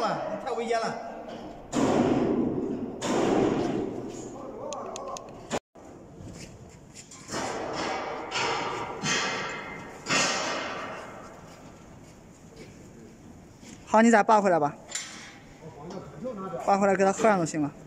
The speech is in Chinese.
了，太危险了。好，你再拔回来吧，拔回来给它合上就行了。